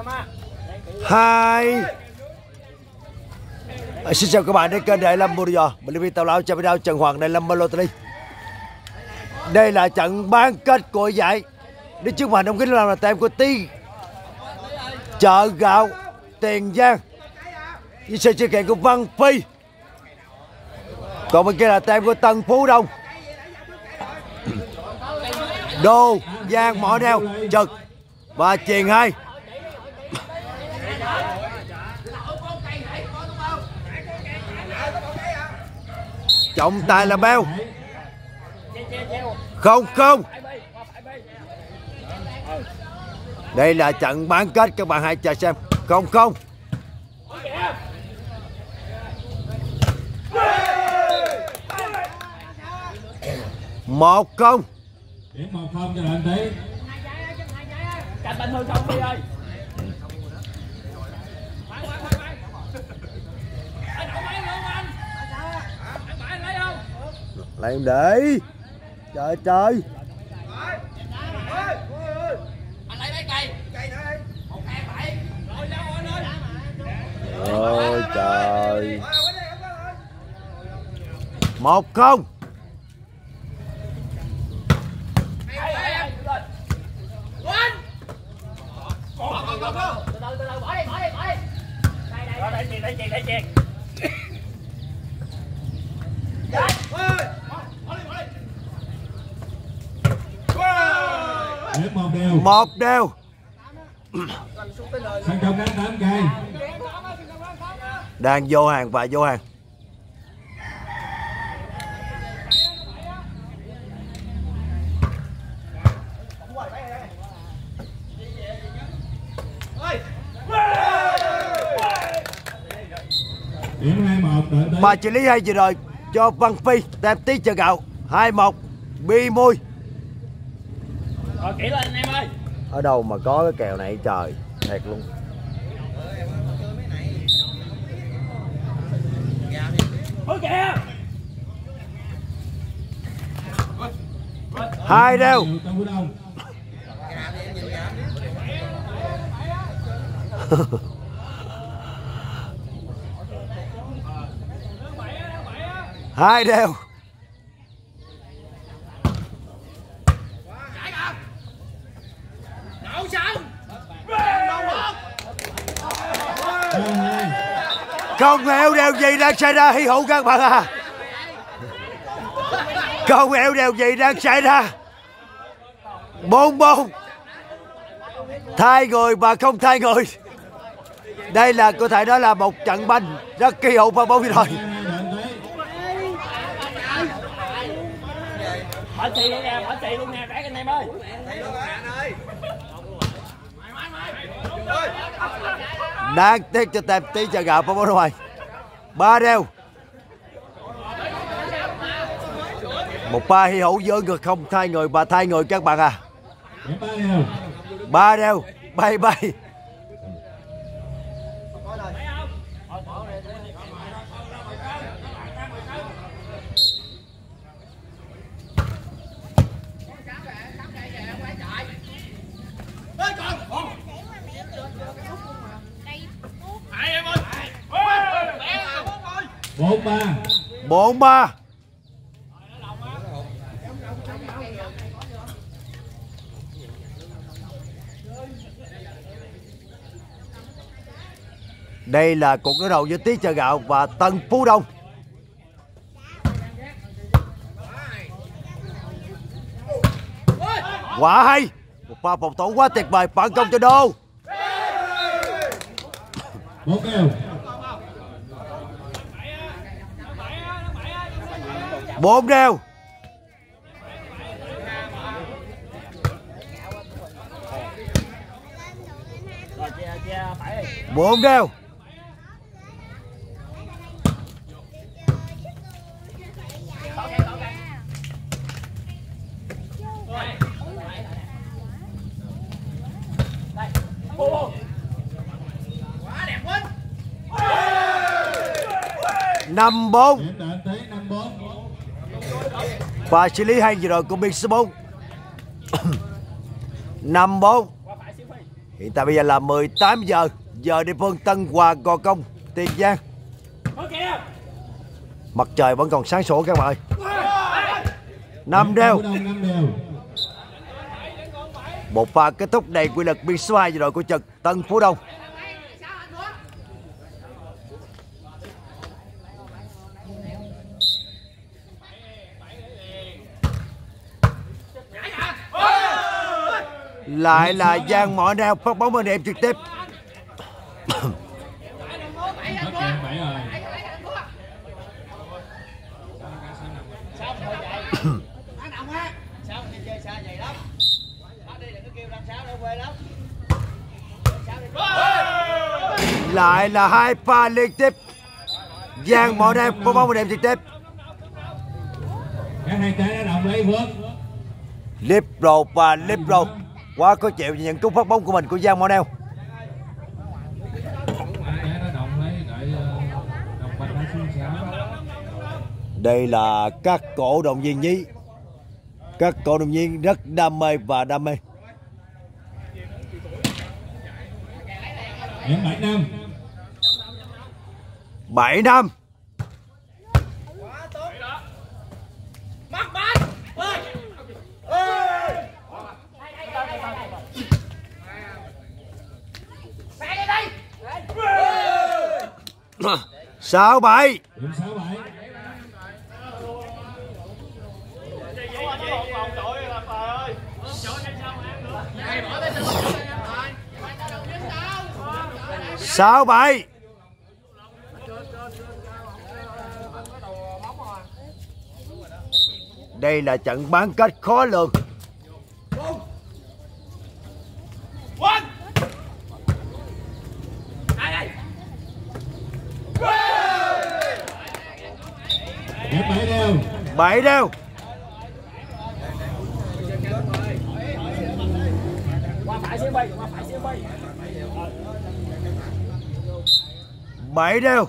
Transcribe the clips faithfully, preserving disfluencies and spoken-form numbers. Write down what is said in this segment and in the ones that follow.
hai. À, xin chào các bạn đến kênh Đại Lâm Motor. Mình là Tào Lão chào video Trần Hoàng Đại Lâm Lottery. Đây là trận bán kết của giải. Đi trước màn đồng kính làm là tem của Ti Chợ Gạo Tiền Giang với sự sự kiện của Văn Phi. Còn bên kia là tem của Tân Phú Đông, Đô Giang Mỏ Neo Trực và Chuyền Hai. Trọng tài là Beo. Không không. Đây là trận bán kết, các bạn hãy chờ xem. Không không. Một không. Điểm một không cho anh Tí. Cạnh bình thường không đi ơi. Lấy em để. Trời trời. Anh lấy lấy cây. Cây thôi. một hai bảy. Rồi đâu rồi. Ôi trời. Một không. Một đều. Một đều. Sân trong đánh tám cây. Đang vô hàng và vô hàng. Điểm hai một đợi tới. Bà xử lý hay vừa rồi cho Văn Phi tem Tí Chợ Gạo hai một bi mui. Rồi kỹ lên anh em ơi. Ở đâu mà có cái kèo này trời, thiệt luôn. Ôi kìa. Hai đều. Hai đều. Không hiểu điều gì đang xảy ra, hy hữu các bạn à. Không hiểu điều gì đang xảy ra. Bốn bốn. Thay người mà không thay người. Đây là có thể nói là một trận banh rất kỳ hữu và bóng rồi. Mở xì luôn nè, mở xì luôn nè, rẽ anh em ơi. Đáng tiếc cho tem Tí Chợ Gạo và bóng ngoài. Ba đều. Một ba hy hữu với người không thay người và thay người các bạn à. Ba đều. Bay bay. Bốn ba. Bốn ba. Đây là cuộc đối đầu giữa Tí Chợ Gạo và Tân Phú Đông. Quả hay. Một pha phòng thủ quá tuyệt vời, phản công cho Đô. Bốn đều. Bốn đều. Bốn đều. Năm bốn. Và xử lý hay vừa rồi của biên số bốn. Năm bốn. Hiện tại bây giờ là mười tám giờ, giờ địa phương Tân Hòa Gò Công, Tiền Giang. Mặt trời vẫn còn sáng sủa các bạn ơi. Năm đều. Một pha kết thúc đầy quy lực biên số hai về đội của Trực Tân Phú Đông. Lại là Giang Mỏ Neo phát bóng bên em trực tiếp. Lại là hai pha liên tiếp. Giang Mỏ Neo phát bóng bên em trực tiếp. Các hai trái đã đồng lấy Phước. Libro và Libro quá khó chịu những cú phát bóng của mình của Giang Mỏ Neo. Đây là các cổ động viên nhí. Các cổ động viên rất đam mê và đam mê. Điểm bảy năm. bảy năm. Sáu bảy. Điểm sáu bảy. Sáu bảy. Đây là trận bán kết khó lường. Bảy đều. Bảy đều. Bảy đều.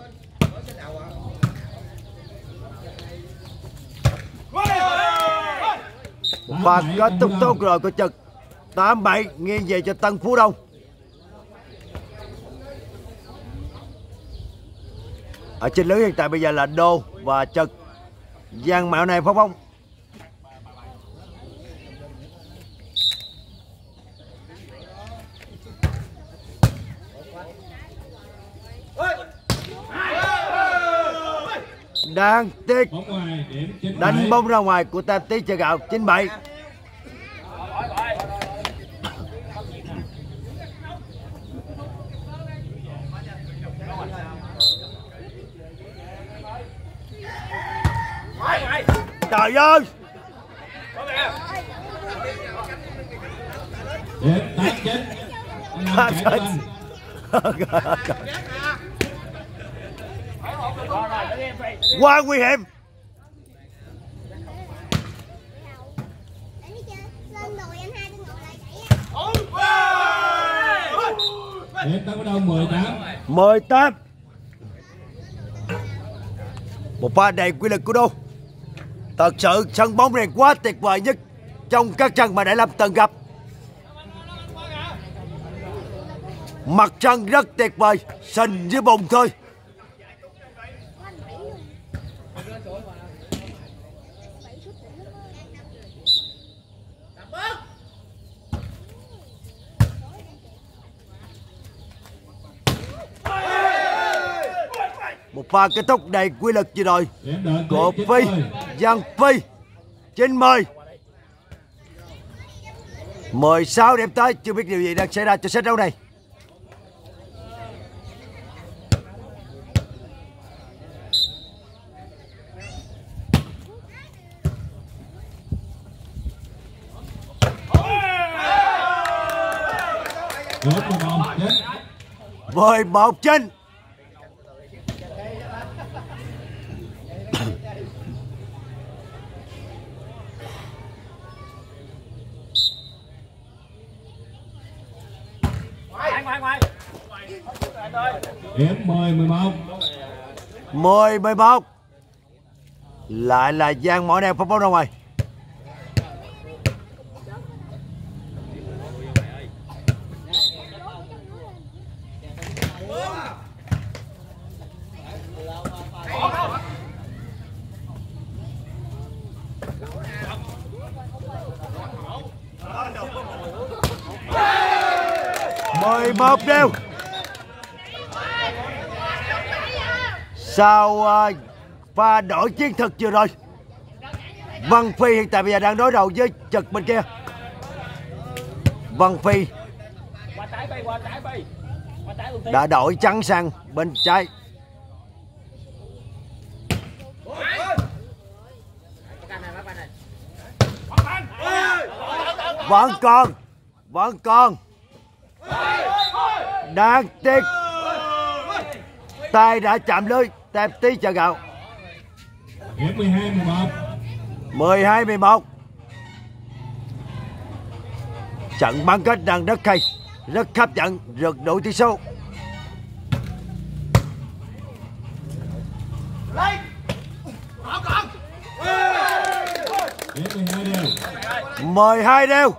Và kết thúc tốt rồi của Trực. Tám bảy nghiêng về cho Tân Phú Đông. Ở trên lưới hiện tại bây giờ là Đô và Trực. Giang Mạo này phát bóng. Đáng tiếc. Đánh bóng ra ngoài của Tam Tí Chợ Gạo. Chín bảy. Trời ơi. Quá nguy hiểm. mười tám. Một pha đầy quy lực của Đô. Thật sự sân bóng này quá tuyệt vời nhất trong các sân mà Đại Lâm từng gặp. Mặt sân rất tuyệt vời, sình với bùn thôi. Một pha kết thúc đầy quy lực gì rồi của Phi, Giang Phi. Chín mươi. mười sáu điểm tới, chưa biết điều gì đang xảy ra cho set đấu này. mười một chín. Điểm mười mười một. mười mười một. Lại là Giang Mỏ Neo phát bóng ra ngoài. mười một đều. Sau uh, pha đổi chiến thuật vừa rồi, Văn Phi hiện tại bây giờ đang đối đầu với Trực bên kia. Văn Phi đã đổi trắng sang bên trái. Vẫn còn, vẫn còn. Đáng tiếc tay đã chạm lưới. Tép tí chờ gạo. Điểm mười hai mười một. mười hai mười một. Trận bán kết đang rất hay, rất hấp dẫn, rực đủ tỷ số. Điểm mười hai đều. mười hai đều.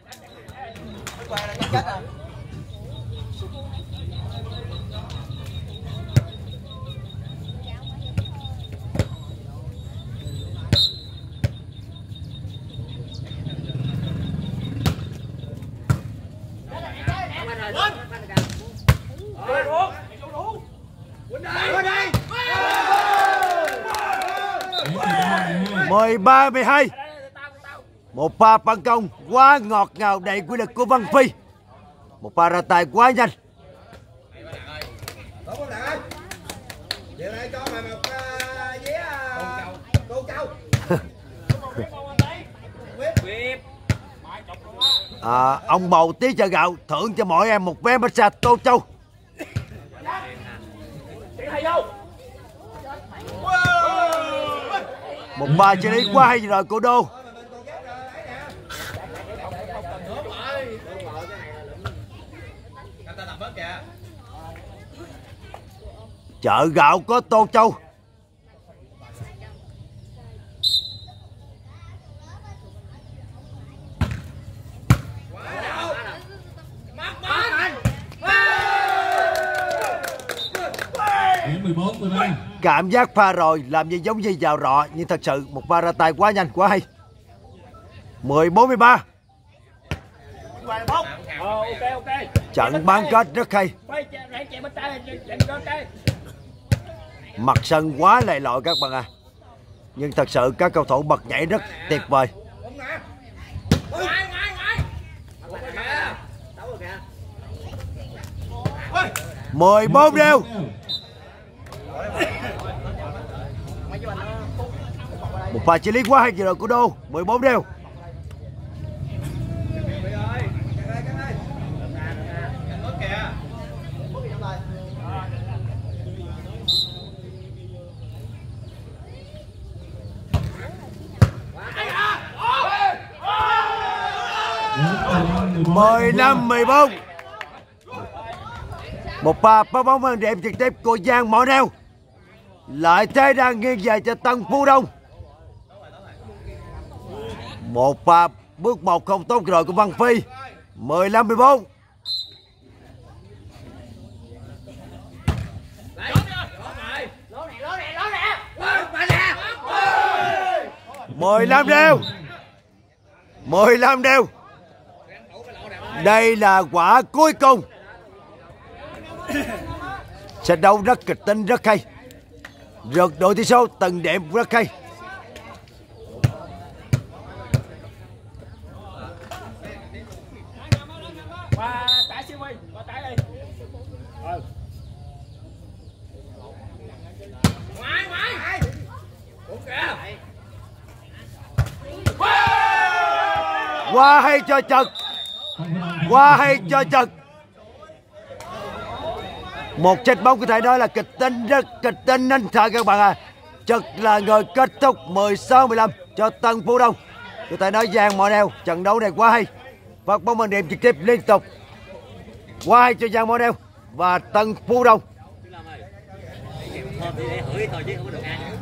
mười ba mười hai. Một pha phản công quá ngọt ngào đầy quy lực của Văn Phi. Một pha ra tay quá nhanh. À, ông bầu tí chợ gạo thưởng cho mỗi em một vé massage Tô Châu. Một pha xử lý quá hay rồi của Đô. Chợ gạo có Tô Châu. mười bốn mười ba. Cảm giác pha rồi làm như giống như vào rọ, nhưng thật sự một pha ra tay quá nhanh quá hay. mười bốn mười ba. Trận bán kết rất hay. Mặt sân quá lầy lội các bạn à. Nhưng thật sự các cầu thủ bật nhảy rất tuyệt vời. mười bốn đều. Một pha xử lý quá hay rồi của Đô. mười bốn đều. mười lăm mười bốn. Một pha phá bóng ăn điểm trực tiếp của Giang Mỏ Neo. Lợi thế đang nghiêng về cho Tân Phú Đông. Một pha bước một không tốt rồi của Văn Phi. mười lăm mười bốn. mười lăm đều. mười lăm đều. Đây là quả cuối cùng. Trận đấu rất kịch tính, rất hay. Rượt đội tỷ số từng điểm rất hay. Quá hay cho Trật. Quá hay cho Trật. Một trận bóng có thể nói là kịch tính, rất kịch tính nên thở các bạn à. Trật là người kết thúc mười sáu mười lăm cho Tân Phú Đông. Có thể nói Giang Mỏ Neo, trận đấu này quá hay. Phát bóng bằng điểm trực tiếp liên tục. Quá hay cho Giang Mỏ Neo và Tân Phú Đông.